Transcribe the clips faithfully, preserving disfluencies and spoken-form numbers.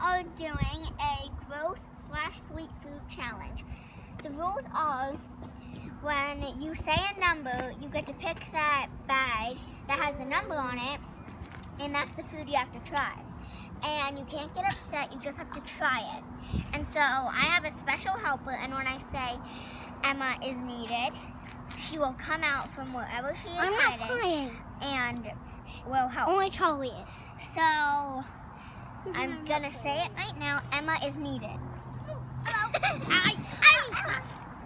are doing a gross slash sweet food challenge. The rules are, when you say a number, you get to pick that bag that has the number on it, and that's the food you have to try. And you can't get upset, you just have to try it. And so I have a special helper, and when I say Emma is needed, she will come out from wherever she is I'm not hiding crying. and will help. Only Charlie is. So I'm gonna say it right now. Emma is needed. I, I,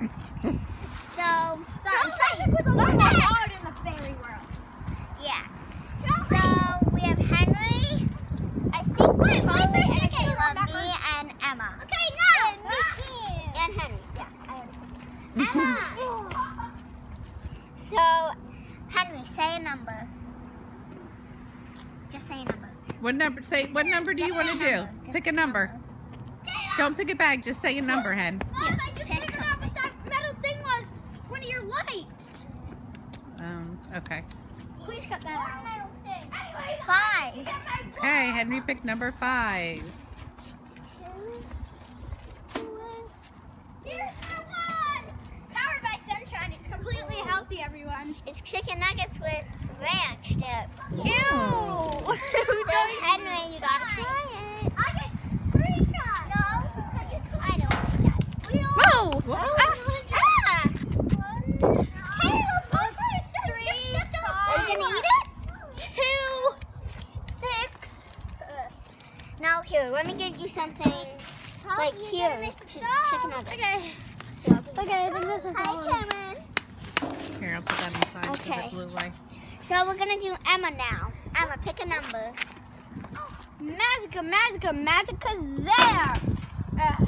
so Charlie was a little hard in the fairy world. Yeah. So we have Henry, I think Charlie and Kayla, me and Emma. Okay, no. And, and Henry. Yeah. I Emma. So Henry, say a number. Just say a number. What number? Say what number do you want to do? Pick a number. Don't pick a bag. Just say a number, Hen. Mom, I just figured out what that metal thing was. One of your lights. Um. Okay. Please cut that out. Five. Okay. Henry picked number five. It's two. Here's the one. Powered by sunshine. It's completely healthy, everyone. It's chicken nuggets with ranch dip. Ew. So Henry, you gotta try it. I get three tries. No, because you I don't. Whoa. Whoa. Ah. Ah. Hey, look, look for a second. Three, Just step five, Are you gonna eat it? Two, six. No, here, let me give you something like here. Ch chicken nuggets. Okay. Okay, I think this is Hi, one. Cameron. Here, I'll put that inside because Okay. it blew away. So we're gonna do Emma now. Emma, pick a number. Magica, Magica, Magica, there. Uh,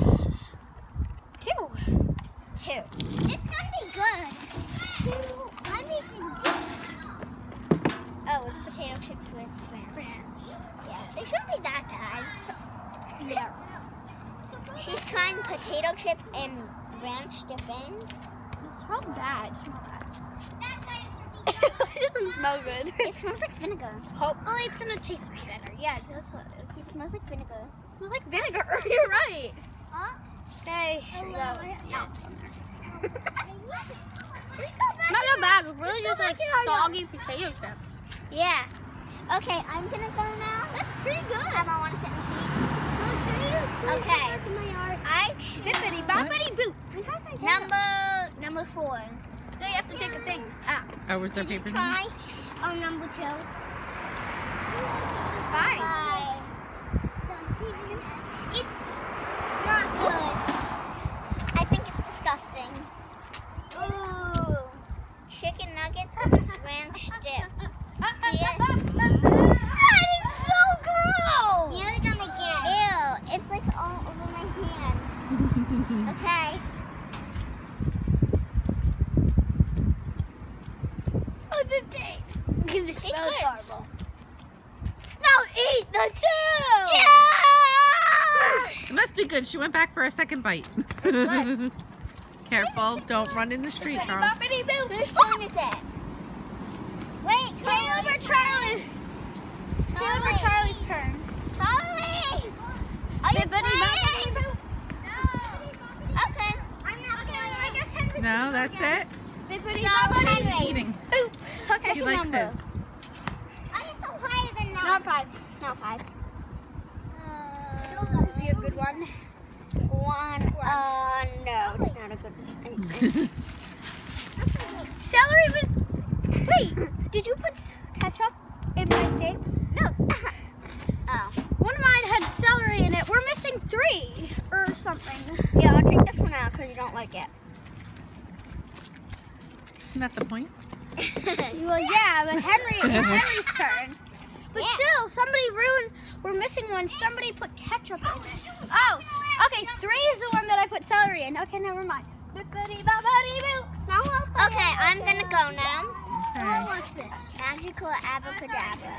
two. Two. It's gonna be good. Two. I'm making good. Oh, it's potato chips with ranch. Yeah, they shouldn't be that bad. Yeah. She's trying potato chips and ranch dip in. It smells bad. It smells bad. It doesn't smell good. It smells like vinegar. Hopefully it's gonna taste better. Yeah, it does. It smells like vinegar. It smells like vinegar. You're right. Huh? Okay, here we go. Hello. Yeah, it's on there. Let's go back. Not that bad. It's really just like Let's go back. soggy potato chips. Yeah. Okay, I'm gonna go now. That's pretty good. Emma, want to sit in the seat? Okay. I Bippity boppity boop. number number four. Now you have to take a thing. Ah. Oh, was there Can you paper? try? Oh, number two. Five. Five. It's not good. I think it's disgusting. Ooh. Chicken nuggets with ranch dip. See it? That is so gross. You're gonna get Ew. It's like all over my hand. Okay. Oh, the taste. Because it It's smells good. horrible. Now eat the two. Yeah! It must be good. She went back for a second bite. good. Careful. Don't run in the street, Bippity Charles. boppity boop. Whose turn is it? Wait, Taylor Charlie. Charlie. Taylor Charlie. Charlie's turn. Charlie! Are you Bippity boppity playing? boop. Okay. I'm not playing. No, that's it. Bippity So, boppity Henry. Eating. boop. Okay. He likes number. his. I get so higher than that. Not five. Not five. Be a good one. One. Uh, no, it's not a good one. Celery with. Wait, did you put ketchup in my thing? No. Oh. One of mine had celery in it. We're missing three or something. Yeah, I'll take this one out because you don't like it. Isn't that the point? Well, yeah, but Henry, it's Henry's turn. But Yeah. still, somebody ruined. We're missing one. Somebody put ketchup in it. Oh, okay. Three is the one that I put celery in. Okay, never mind. Bippity boppity boo. Now I'll put Okay, it I'm in. gonna go now. Now watch this. Magical abracadabra.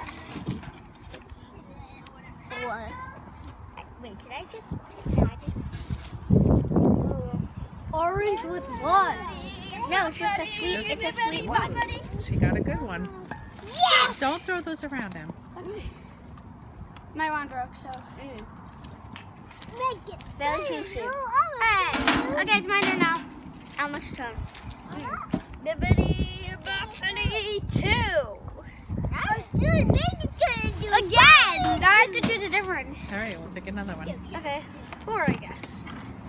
Four. Wait, did I just? No, I didn't. Orange with what? No, it's just a sweet. It's a sweet one. She got a good one. Yes. Don't throw those around him. My one broke, so. Mm. make it. Very too soon. Hey. Okay, it's my turn now. How much turn? Mm. Bibbidi boppity two. Again! I have to choose a different. All right, we'll pick another one. Okay, four, I guess.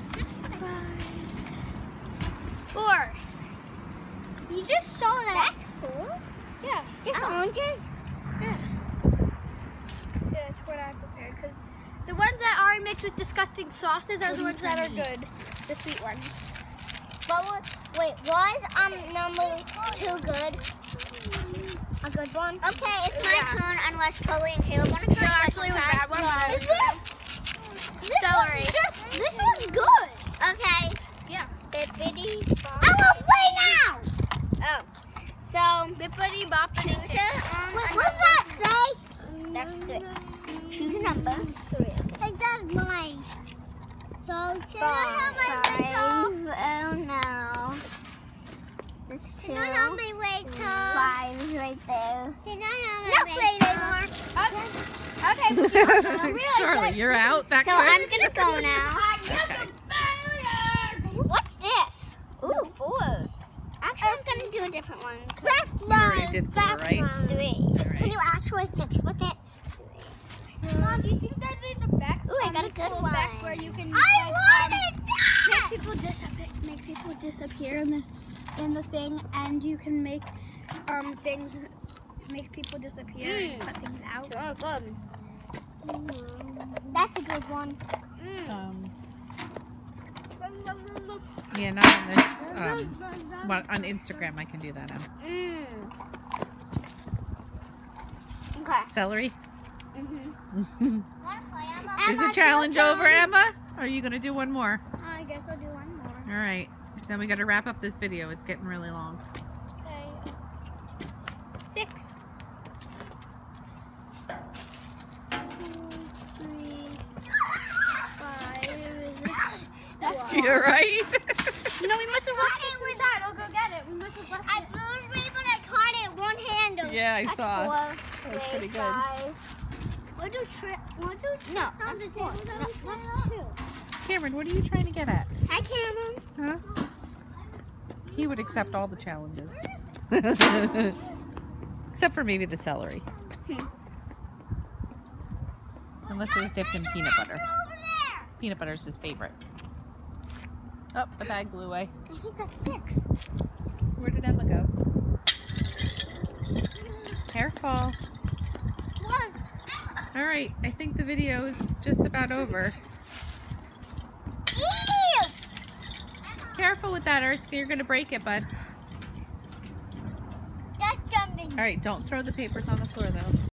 Four. You just saw that. That's four? Yeah. Just oranges? Yeah. Yeah, that's what I prepared. Because the ones that are mixed with disgusting sauces are the ones that are good. The sweet ones. But what, wait, was um number two good? A good one? Okay, it's my Yeah. turn unless Charlie and Caleb want to try. No, it. actually, it was that one. No. Is this? Celery. This one's, just, this one's good. Okay. Yeah. Bippity. I will play now. Oh. So, Bippity boppity choose six. a, um, what does that say? That's three. Choose a number. Three. It does mine. So, can I have my Five. Oh no. That's two. Can I have my Rachel? Five is right there. Can I have my Rachel? Okay. Okay. but you also realize Charlie, that you're this is- out that So quick? I'm gonna go now. Okay. What's this? Ooh, four. Actually, I'm gonna do a different one. Press You already did four, right? Three. All right. Can you actually fix with it? Mom, do you think that these effects? Ooh, I um, got a this good cool one. effect where you can I like, wanted um, that! make people disappear, make people disappear in the in the thing, and you can make um things make people disappear and Mm. cut things out. Oh, good. That's a good one. Mm. Um, yeah, not on this. Um, well, on Instagram, I can do that. Um, Mm. Okay. celery. Mm-hmm. Is the challenge over, Emma? Or are you going to do one more? I guess I'll do one more. All right. So we got to wrap up this video. It's getting really long. Okay. Six. Two, three, five. Is this? Wow. You're right. You know, we must have left it inside. I'll go get it. We must have left I it. threw it right, but I caught it one handle. Yeah, I That's saw. Four, That's three, pretty good. five. What do tri- What do tricks No, on that's the four. table? No, that's two. Cameron, what are you trying to get at? Hi, Cameron. Huh? He would accept all the challenges. Except for maybe the celery. Hmm. Unless it was dipped in peanut butter. Over there. Peanut butter is his favorite. Oh, the bag blew away. I think that's six. Where did Emma go? Careful. One. All right, I think the video is just about over. Ew. Careful with that, or it's, you're going to break it, bud. That's jumping. All right, don't throw the papers on the floor, though.